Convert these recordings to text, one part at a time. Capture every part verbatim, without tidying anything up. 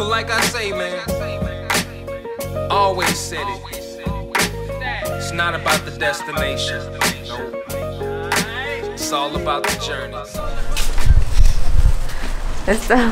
like I say, man, always said it. It's not about the destination. It's all about the journey. Está.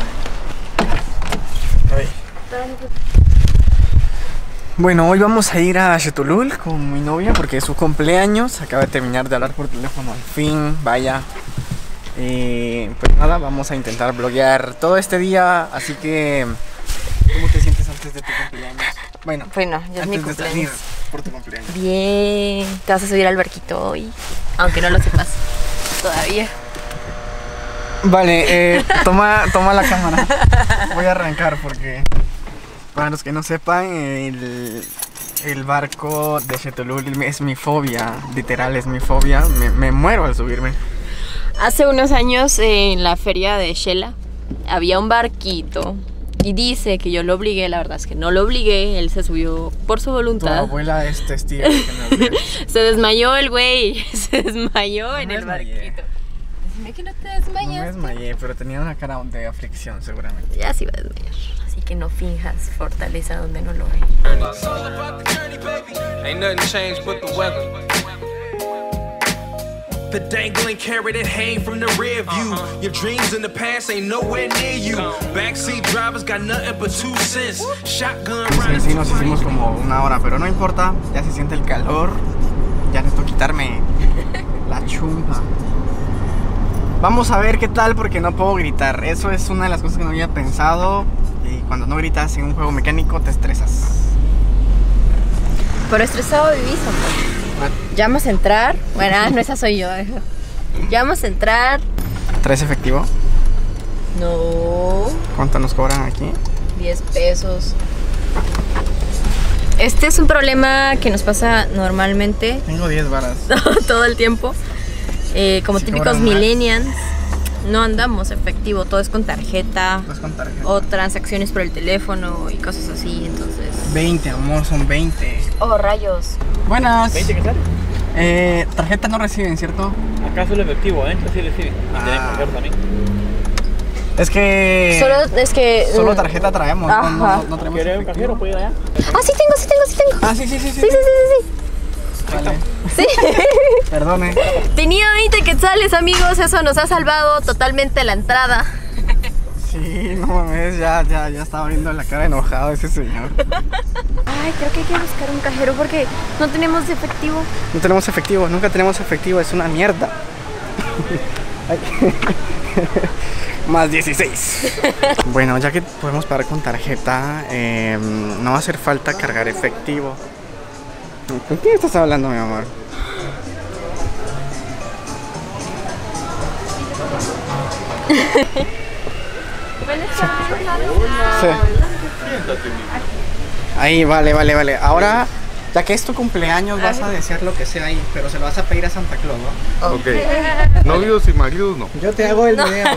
Bueno, hoy vamos a ir a Xetulul con mi novia porque es su cumpleaños. Acaba de terminar de hablar por teléfono al fin, vaya. Y pues nada, vamos a intentar bloguear todo este día. Así que, ¿cómo te sientes antes de tu cumpleaños? Bueno, bueno ya es mi antes de cumpleaños. salir por tu cumpleaños. Bien, te vas a subir al barquito hoy, aunque no lo sepas todavía. Vale, eh, toma, toma la cámara. Voy a arrancar porque, para los que no sepan, el, el barco de Xetulul es mi fobia. Literal, es mi fobia. Me, me muero al subirme. Hace unos años en la feria de Shela había un barquito y dice que yo lo obligué. La verdad es que no lo obligué, él se subió por su voluntad. Tu abuela es testigo de que me obligué. Se desmayó el güey, se desmayó No en me el desmayé. barquito. Dime que no te No desmayas. me desmayé, pero tenía una cara de aflicción seguramente. Ya se iba a desmayar, así que no finjas fortaleza donde no lo hay. It's all about the journey, baby. Ain't nothing changed but the weather. The dangling carrot that hang from the rear view. Uh-huh. Your dreams in the past ain't nowhere near you. Backseat drivers got nothing but two cents. Shotgun Sí, sí, nos hicimos como una hora, pero no importa. Ya se siente el calor. Ya necesito quitarme la chumpa. Vamos a ver qué tal porque no puedo gritar. Eso es una de las cosas que no había pensado. Y cuando no gritas en un juego mecánico te estresas. Pero estresado vivís, hombre. Ya vamos a entrar. Bueno, no, esa soy yo. Ya vamos a entrar. ¿Traes efectivo? No. ¿Cuánto nos cobran aquí? diez pesos. Este es un problema que nos pasa normalmente. Tengo diez varas. Todo el tiempo. Eh, como Si típicos cobran más. millennials, no andamos efectivo. Todo es con tarjeta. Pues con tarjeta. O transacciones por el teléfono y cosas así. Entonces. veinte, amor, son veinte. Oh, rayos. Buenas. ¿veinte qué sale? Eh, tarjeta no reciben, ¿cierto? Acá solo efectivo, adentro sí reciben. Y Ah. tenemos cajero también. Es que Solo es que. solo mm, tarjeta traemos, no, no, Ajá. no, no tenemos ¿Quieres un efectivo. cajero? ¿Puede ir allá? Ah, sí tengo, sí tengo, sí tengo. Ah, sí, sí, sí, sí. Sí, sí, sí, sí, Vale. sí. Sí. Perdone. Tenía veinte quetzales, amigos. Eso nos ha salvado totalmente la entrada. Sí, no mames, ya, ya, ya estaba viendo la cara enojado ese señor. Ay, creo que hay que buscar un cajero porque no tenemos efectivo. No tenemos efectivo, nunca tenemos efectivo, es una mierda. Ay. Más dieciséis. Bueno, ya que podemos pagar con tarjeta, eh, no va a hacer falta cargar efectivo. ¿Con quién estás hablando, mi amor? Sí. Ahí, vale, vale, vale. Ahora, ya que es tu cumpleaños, vas a desear lo que sea ahí, pero se lo vas a pedir a Santa Claus, ¿no? Ok. Novios y maridos no. Yo te hago el video.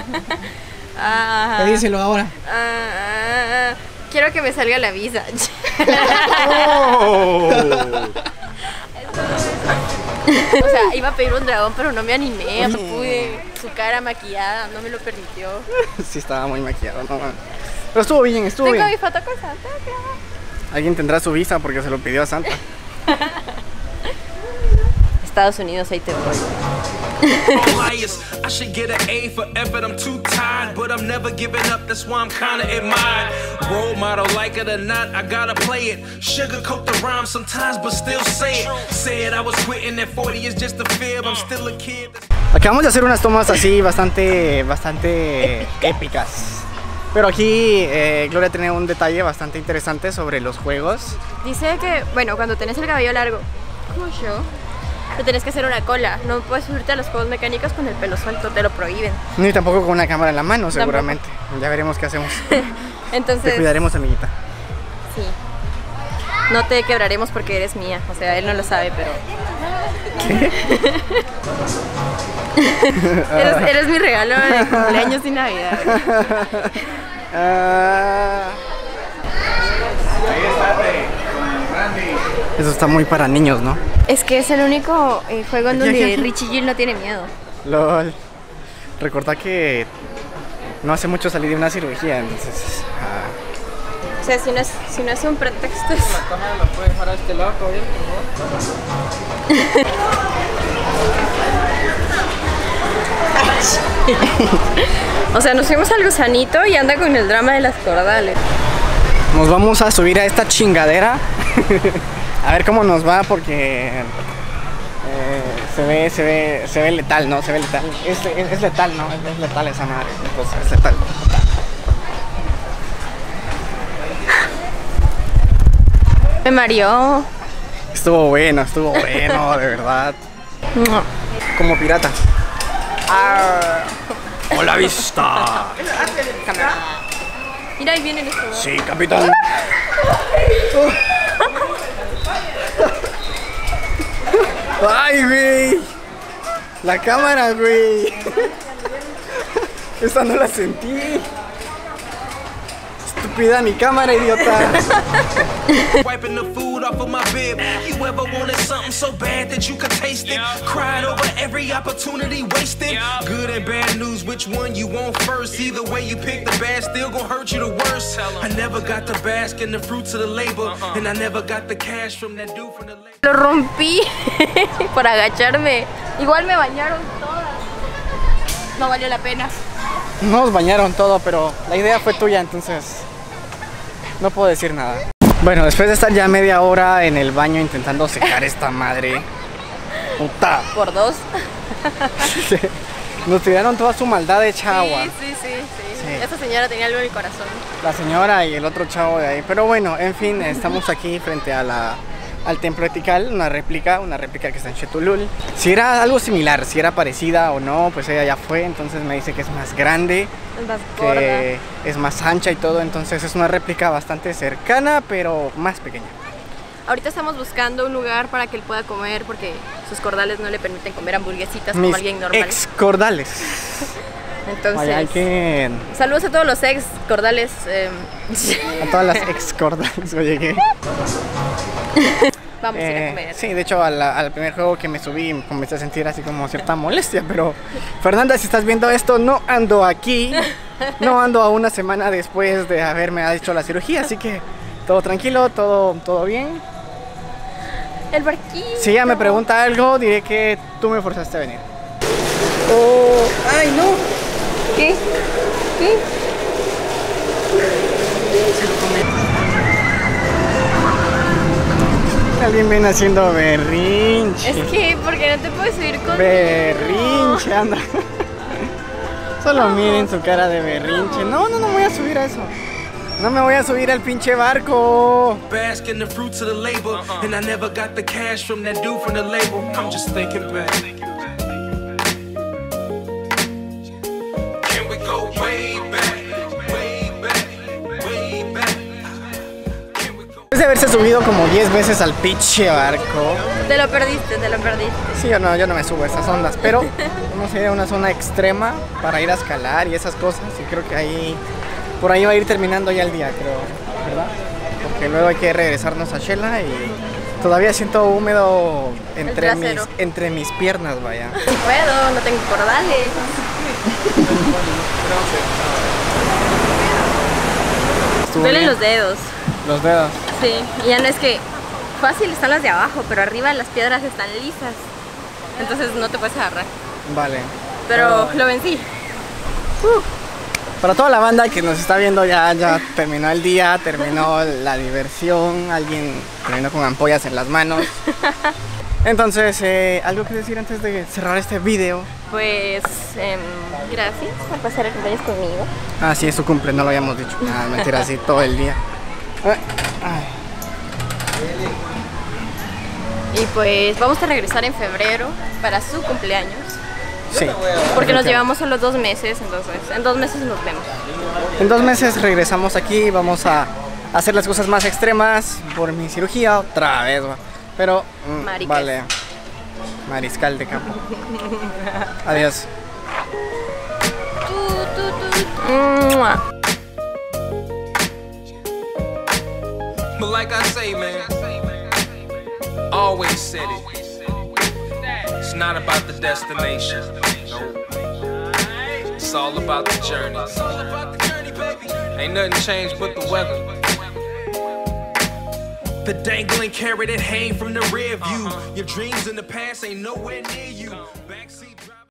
Ah, Pedíselo ahora. ah, quiero que me salga la visa. Oh. O sea, iba a pedir un dragón, pero no me animé, no pude. Su cara maquillada no me lo permitió. Sí, estaba muy maquillado, no mames. Pero estuvo bien, estuvo Tengo bien. mi foto con Santa Claus. Alguien tendrá su visa porque se lo pidió a Santa. Estados Unidos, ahí te voy. liars. I should get an A for effort. I'm too tired, but I'm never giving up. That's why I'm kinda admired. Role model, like it or not, I gotta play it. Sugarcoat the rhyme sometimes, but still say it. Said I was quitting at forty is just a fib. I'm still a kid. Acabamos de hacer unas tomas así bastante, bastante épicas. Pero aquí eh, Gloria tiene un detalle bastante interesante sobre los juegos. Dice que, bueno, cuando tenés el cabello largo, como yo, te tenés que hacer una cola. No puedes subirte a los juegos mecánicos con el pelo suelto, te lo prohíben. Ni tampoco con una cámara en la mano, seguramente. Tampoco. Ya veremos qué hacemos. Entonces, te cuidaremos, amiguita. Sí. No te quebraremos porque eres mía. O sea, él no lo sabe, pero... ¿Qué? eres, eres mi regalo de cumpleaños y Navidad. Uh... Eso está muy para niños, ¿no? Es que es el único eh, juego en Aquí, donde aquí, aquí. Richie Jill no tiene miedo. LOL. Recordá que no hace mucho salí de una cirugía, entonces... Uh... sea, si no es, si no es un pretexto. Es... La cámara la puedes dejar a este lado, caballero, por favor. O sea, nos fuimos al gusanito y anda con el drama de las cordales. Nos vamos a subir a esta chingadera. A ver cómo nos va porque eh, se ve, se ve, se ve letal, ¿no? Se ve letal. Es, es, es letal, ¿no? Es, es letal esa madre. Entonces, es letal. Me mareó. Estuvo bueno, estuvo bueno, de verdad. Como pirata. Arr. ¡Hola vista! Mira, ahí vienen estos dos. Sí, capitán. ¡Ay, güey! La cámara, güey. Esa no la sentí. Estúpida mi cámara, idiota. Wiping the food off of my bib. You ever wanted something so bad that you could taste it? Cried over every opportunity wasted. Good and bad news, which one you want first? Either way you pick, the bad still gon' hurt you the worst. I never got to bask in the fruits of the labor, and I never got the cash from that dude from the labor. Lo rompí por agacharme. Igual me bañaron todas. No valió la pena. Nos bañaron todo, pero la idea fue tuya, entonces no puedo decir nada. Bueno, después de estar ya media hora en el baño intentando secar esta madre. Puta. Por dos. Nos tiraron toda su maldad de agua. Sí, sí, sí, sí, Sí. Esa señora tenía algo en el corazón. La señora y el otro chavo de ahí. Pero bueno, en fin, estamos aquí frente a la, al templo de Tikal, una réplica, una réplica que está en Chetulul. Si era algo similar, si era parecida o no, pues ella ya fue, entonces me dice que es más grande, Es más gorda. que es más ancha y todo, entonces es una réplica bastante cercana, pero más pequeña. Ahorita estamos buscando un lugar para que él pueda comer porque sus cordales no le permiten comer hamburguesitas como Mis alguien normal. ex cordales. Entonces, Vaya, hay que... saludos a todos los ex cordales. eh, A todas las ex cordales, oye, ¿qué? Vamos a ir a Eh, comer. sí, de hecho al, al primer juego que me subí me comencé a sentir así como cierta molestia, pero Fernanda, si estás viendo esto, no ando aquí, no ando a una semana después de haberme hecho la cirugía, así que todo tranquilo, todo, todo bien. El barquito. Si ella me pregunta algo, diré que tú me forzaste a venir. Oh, ay no. ¿Qué? ¿Qué? Alguien viene haciendo berrinche. Es que, porque no te puedes subir conmigo. Berrinche, anda. Solo miren su cara de berrinche. No, no, no me voy a subir a eso. No me voy a subir al pinche barco. Bask in the fruits of the labor, and I never got the cash from that dude from the label. I'm just thinking back. Can we go way back, way back, way back? Can we go? Después de haberse subido como diez veces al pinche barco. Te lo perdiste, te lo perdiste. Sí, yo no, yo no me subo a esas ondas, pero vamos a ir a una zona extrema para ir a escalar y esas cosas. Y creo que ahí, por ahí va a ir terminando ya el día, creo, ¿verdad? Porque luego hay que regresarnos a Shela y todavía siento húmedo entre mis, trasero. entre mis piernas, vaya. No puedo, no tengo cordales. Estuvo Duelen bien. los dedos. Los dedos. Sí, y ya no es que fácil están las de abajo, pero arriba las piedras están lisas. Entonces no te puedes agarrar. Vale. Pero lo vencí. Para toda la banda que nos está viendo, ya, ya terminó el día, terminó la diversión, alguien terminó con ampollas en las manos. Entonces, eh, ¿algo que decir antes de cerrar este video? Pues, em, gracias por pasar el cumpleaños conmigo. Ah, sí, es su cumple, no lo habíamos dicho. Ah, mentira, así todo el día. Ay. Y pues vamos a regresar en febrero para su cumpleaños. Sí. Porque nos llevamos solo dos meses, entonces en dos meses nos vemos. En dos meses regresamos aquí, vamos a hacer las cosas más extremas por mi cirugía otra vez, va. Pero, mm, Maricas. vale. Mariscal de campo. Adiós. ¡Mua! But like I say, man, always said it. It's not about the destination. It's all about the journey. Ain't nothing changed but the weather. The dangling carrot that hang from the rear view. Your dreams in the past ain't nowhere near you. Backseat driver.